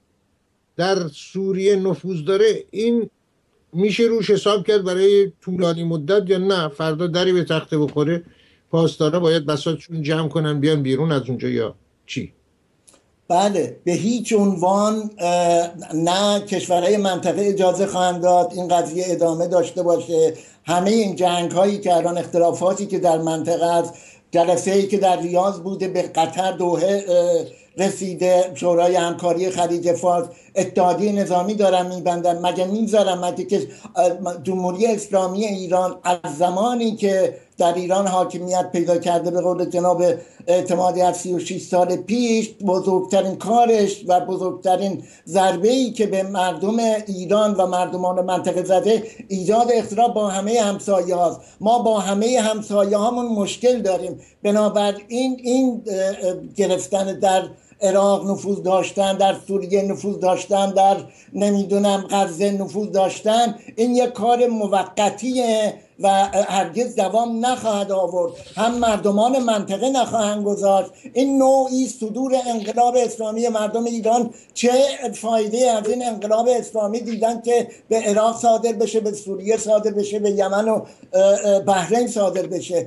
در سوریه نفوذ داره، این میشه روش حساب کرد برای طولانی مدت یا نه فردا دری به تخته بخوره پاسدارا باید بساطشون جمع کنن بیان بیرون از اونجا یا چی؟ بله، به هیچ عنوان نه کشورهای منطقه اجازه خواهند داد این قضیه ادامه داشته باشه. همه این جنگ هایی که الان اختلافاتی که در منطقه است، جلسه‌ای که در ریاض بوده به قطر دوحه رسیده، شورای همکاری خلیج فارس اتحادیه نظامی دارن میبندن، مگه میذارن که جمهوری اسلامی ایران از زمانی که در ایران حاکمیت پیدا کرده به قول جناب اعتمادی از 36 سال پیش، بزرگترین کارش و بزرگترین ضربه‌ای که به مردم ایران و مردمان منطقه زده ایجاد اختلاف با همه همسایه هاست. ما با همه همسایه هامون مشکل داریم، بنابراین این گرفتن در عراق نفوذ داشتن، در سوریه نفوذ داشتن، در نمیدونم غزه نفوذ داشتن، این یک کار موقتیه و هرگز دوام نخواهد آورد. هم مردمان منطقه نخواهند گذاشت. این نوعی صدور انقلاب اسلامی مردم ایران چه فایده از این انقلاب اسلامی دیدن که به عراق صادر بشه، به سوریه صادر بشه، به یمن و بحرین صادر بشه؟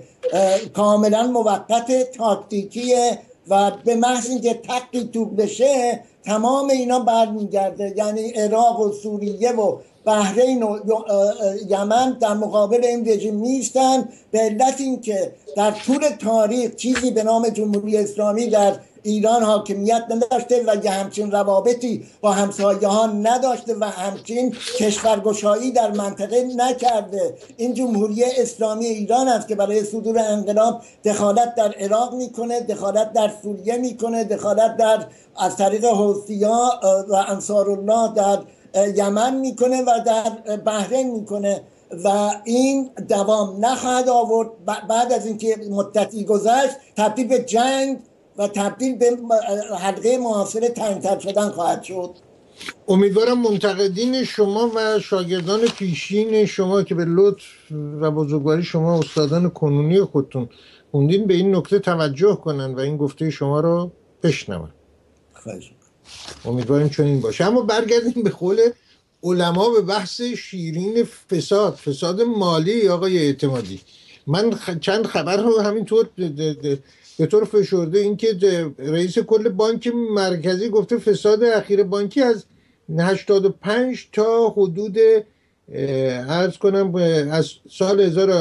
کاملا موقت، تاکتیکیه و به محض اینکه تقی توپ بشه تمام اینا برمیگرده. یعنی عراق و سوریه و بحرین و یمن در مقابل این رژیم نیستن، به علت اینکه در طول تاریخ چیزی به نام جمهوری اسلامی در ایران حاکمیت نداشته و یه همچین روابطی با همسایه ها نداشته و همچین کشورگشایی در منطقه نکرده. این جمهوری اسلامی ایران است که برای صدور انقلاب دخالت در عراق میکنه، دخالت در سوریه میکنه، دخالت در از طریق حوثی‌ها و انصارالله در یمن میکنه و در بحرین میکنه و این دوام نخواهد آورد. بعد از اینکه مدتی گذشت تبدیل به جنگ و تبدیل به حلقه محاصره تنگ‌تر شدن خواهد شد. امیدوارم منتقدین شما و شاگردان پیشین شما که به لطف و بزرگواری شما استادان کنونی خودتون خوندین به این نکته توجه کنن و این گفته شما رو بشنون. امیدواریم چنین باشه. اما برگردیم به قول علما به بحث شیرین فساد مالی. آقای اعتمادی، من چند خبر رو همینطور به طور فشرده این که رئیس کل بانک مرکزی گفته فساد اخیر بانکی از 85 تا حدود عرض کنم از سال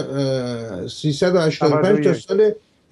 1385 تا سال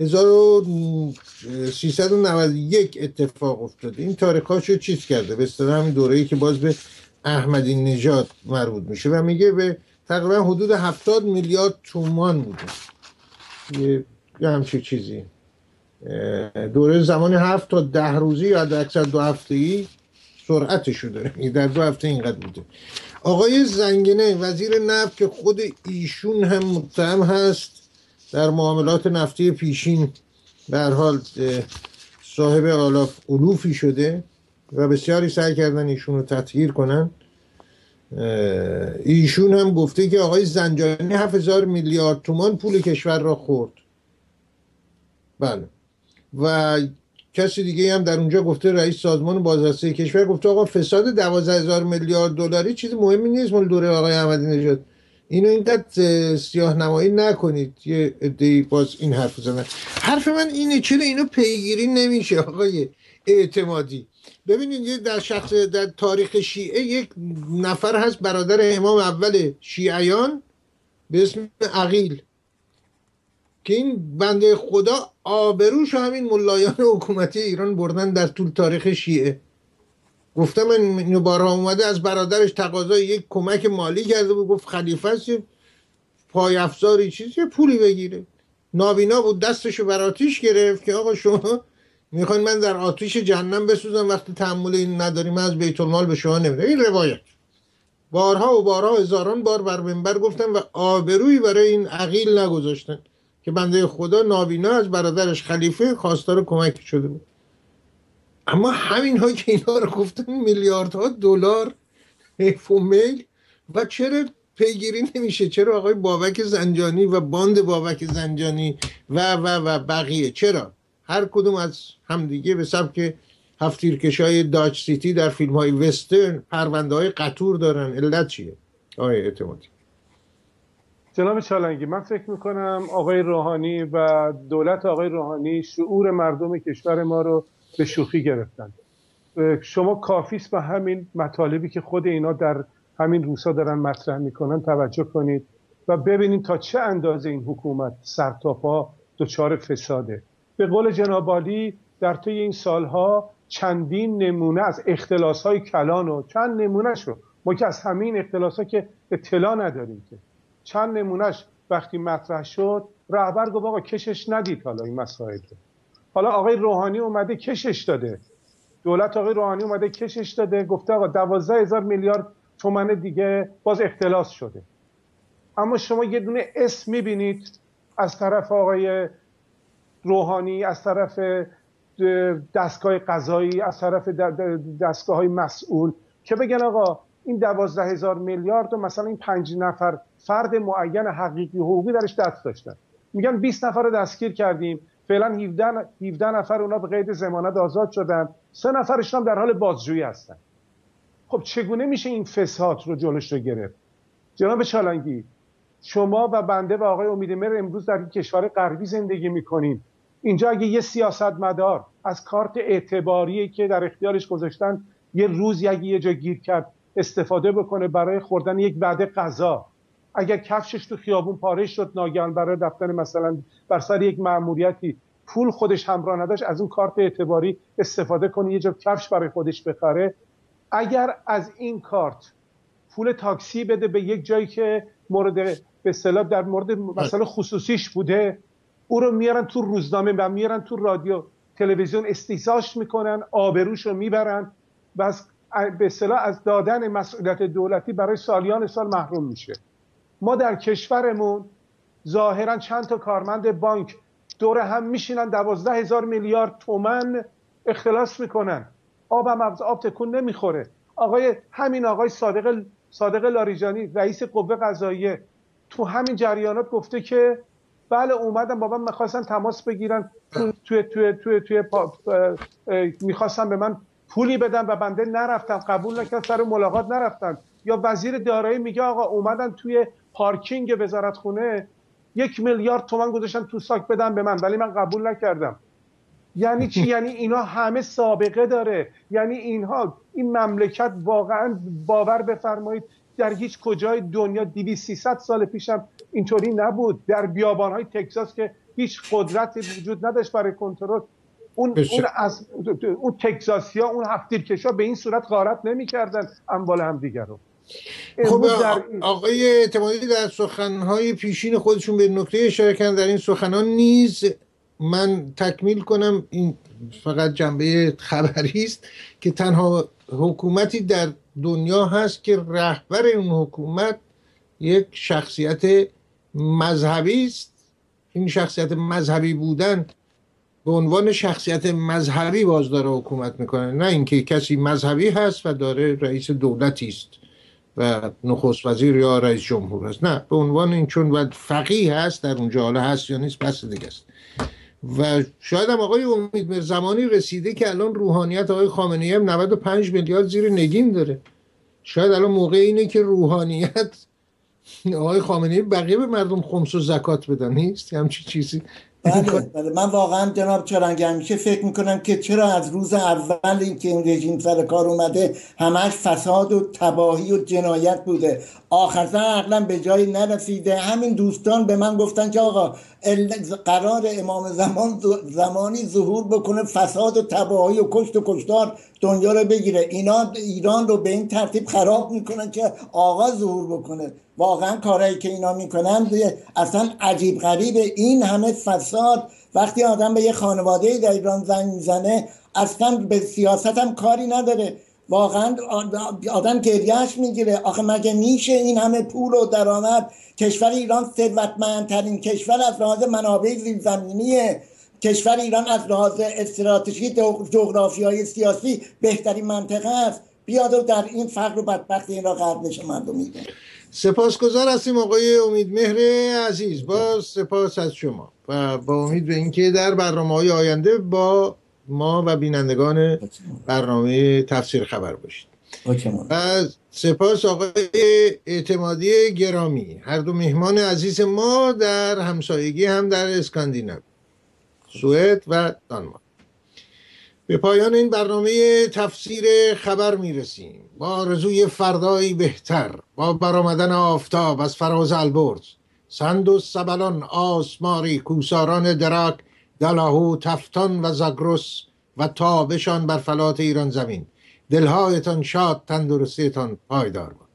1391 اتفاق افتاده. این تاریخاشو چیز کرده به اصطلاح همین دوره‌ای که باز به احمدی نژاد مربوط میشه و میگه به تقریبا حدود 70 میلیارد تومان بوده یه همچین چیزی. دوره زمان 7 تا 10 روزی یا در اکثر 2 هفته‌ای سرعتشو داره، در 2 هفته اینقدر بوده. آقای زنگنه وزیر نفت که خود ایشون هم متهم هست در معاملات نفتی پیشین، به هر حال صاحب آلاف علوفی شده و بسیاری سعی کردن ایشون رو تطهیر کنن. ایشون هم گفته که آقای زنجانی 7000 میلیارد تومان پول کشور را خورد. بله. و کسی دیگه هم در اونجا گفته، رئیس سازمان بازرسی کشور گفته آقا فساد 12000 میلیارد دلاری چیز مهمی نیست مال دوره آقای احمدی نژاد، اینو اینقدر سیاه نمایی نکنید. یه عده‌ای باز این حرف زدن. حرف من اینه چرا اینو پیگیری نمیشه آقای اعتمادی؟ ببینید در تاریخ شیعه یک نفر هست برادر امام اول شیعیان به اسم عقیل که این بنده خدا آبروش همین ملایان حکومتی ایران بردن در طول تاریخ شیعه. گفتم من اینو بارها اومده از برادرش تقاضای یک کمک مالی کرده بود، گفت خلیفه است پای افزاری چیزی پولی بگیره. نابینا بود دستشو بر آتیش گرفت که آقا شما میخواین من در آتیش جهنم بسوزم وقتی تحمل این نداریم، من از بیت المال به شما نمیدم. این روایت بارها و بارها هزاران بار بر منبر گفتم و آبرویی برای این عقیل نگذاشتن که بنده خدا نابینا از برادرش خلیفه خواستار کمک شده بود. اما همین ها که اینا رو گفتن میلیاردها دلار حیف و میل و چرا پیگیری نمیشه؟ چرا آقای بابک زنجانی و باند بابک زنجانی و بقیه چرا هر کدوم از همدیگه به سبک هفت‌تیرکشای داچ سیتی در فیلم های وسترن پرونده های قطور دارن؟ علت چیه آقای اعتمادی؟ جناب چالنگی، من فکر میکنم آقای روحانی و دولت آقای روحانی شعور مردم کشور ما رو به شوخی گرفتن. شما کافیست به همین مطالبی که خود اینا در همین روزها دارن مطرح میکنن توجه کنید و ببینید تا چه اندازه این حکومت سرتاپا دچار فساده. به قول جناب عالی در طی این سالها چندین نمونه از اختلاس‌های کلان و چند نمونهشو ما که از همین اختلاس‌ها که اطلاع نداریم که چند نمونهش وقتی مطرح شد رهبر گفت آقا کشش ندید حالا این مسائل. حالا آقای روحانی اومده کشش داده، دولت آقای روحانی اومده کشش داده، گفته آقا 12000 میلیارد تومان دیگه باز اختلاس شده. اما شما یه دونه اسم میبینید از طرف آقای روحانی، از طرف دستگاه قضایی، از طرف دستگاه های مسئول که بگن آقا این 12000 میلیارد و مثلا این 5 نفر فرد معین حقیقی حقوقی درش دست داشتن. میگن 20 نفر رو دستگیر کردیم، فعلا 17 نفر اونا به قید ضمانت آزاد شدن، 3 نفرشون هم در حال بازجویی هستن. خب چگونه میشه این فساد رو جلوش رو گرفت؟ جناب چالنگی، شما و بنده و آقای امیدمهر امروز در این کشور غربی زندگی میکنیم. اینجا اگه یه سیاستمدار از کارت اعتباری که در اختیارش گذاشتن یه روز یه جا گیر کرد استفاده بکنه برای خوردن یک وعده غذا. اگر کفشش تو خیابون پاره شد ناگهان برای رفتن مثلا بر سر یک مأموریتی، پول خودش همراه نداشت، از اون کارت اعتباری استفاده کنه یه جا کفش برای خودش بخره. اگر از این کارت پول تاکسی بده به یک جایی که مورد به اصطلاح در مورد مثلا خصوصیش بوده، او رو میارن تو روزنامه و میارن تو رادیو تلویزیون استیضاحش میکنن، آبروش رو میبرن و از به اصطلاح از دادن مسئولیت دولتی برای سالیان سال محروم میشه. ما در کشورمون ظاهرا چند تا کارمند بانک دور هم میشینن 12,000 میلیارد تومان اختلاس میکنن، آب تکون نمیخوره. همین آقای صادق لاریجانی رئیس قوه قضاییه تو همین جریانات گفته که بله اومدن بابا میخواستن تماس بگیرن توی میخواستن به من پولی بدن و بنده نرفتم، قبول نکردم، سر ملاقات نرفتم. یا وزیر دارایی میگه آقا اومدن توی پارکینگ وزارتخونه 1 میلیارد تومان گذاشتن تو ساک بدن به من ولی من قبول نکردم. یعنی چی؟ یعنی اینا همه سابقه داره. یعنی این مملکت واقعا باور بفرمایید در هیچ کجای دنیا 200-300 سال پیشم اینطوری نبود. در بیابان‌های تگزاس که هیچ قدرتی وجود نداشت برای کنترل، اون تگزاسی‌ها، اون هفت‌تیرکشا به این صورت غارت نمی‌کردن اموال همدیگر رو. خب آقای اعتمادی در سخن‌های پیشین خودشون به نکته اشاره کردن، در این سخنان نیز من تکمیل کنم، این فقط جنبه خبری است که تنها حکومتی در دنیا هست که رهبر اون حکومت یک شخصیت مذهبی است. این شخصیت مذهبی بودن به عنوان شخصیت مذهبی باز داره حکومت میکنه، نه اینکه کسی مذهبی هست و داره رئیس دولتی است و نخست وزیر یا رئیس جمهور است، نه، به عنوان این چون فقیه هست در اونجا، حالا هست یا نیست بس دیگه است. و شاید هم آقای امیدمهر زمانی رسیده که الان روحانیت آقای خامنه‌ای هم 95 میلیارد زیر نگین داره. شاید الان موقع اینه که روحانیت آقای خامنه‌ای بقیه به مردم خمس و زکات بدن، نیست همچین چیزی؟ بله من واقعا جناب چرنگ همیشه فکر میکنم که چرا از روز اول این که این رژیم سر کار اومده همش فساد و تباهی و جنایت بوده، آخرسر عقلا به جایی نرسیده. همین دوستان به من گفتن که آقا قرار امام زمانی ظهور بکنه فساد و تباهی و کشت و کشتار دنیا رو بگیره، اینا ایران رو به این ترتیب خراب میکنن که آقا ظهور بکنه. واقعا کارهایی که اینا میکنن اصلا عجیب غریبه. این همه فساد وقتی آدم به یه خانواده در ایران زنگ میزنه اصلا به سیاست هم کاری نداره، واقعا آدم گریهش میگیره. آخه مگه میشه این همه پول و درآمد؟ کشور ایران ثروتمندترین کشور از لحاظ منابع زیرزمینیه، کشور ایران از لحاظ استراتژی جغرافیایی سیاسی بهترین منطقه است، بیاد و در این فقر و بدبختی این را غرق بشه مردم ایران. سپاسگزار هستیم آقای امیدمهر عزیز، با سپاس از شما و با امید به اینکه در برنامه‌های آینده با ما و بینندگان برنامه تفسیر خبر باشید. و سپاس آقای اعتمادی گرامی، هر دو مهمان عزیز ما در همسایگی هم در اسکاندیناوی، سوئد و دانمارک. به پایان این برنامه تفسیر خبر میرسیم با آرزوی فردایی بهتر، با برآمدن آفتاب از فراز البرز، سندوس سبلان آسماری کوساران دراک دلاهو تفتان و زاگرس و تابشان بر فلات ایران زمین، دلهایتان شاد، تندرستیتان پایدار باد.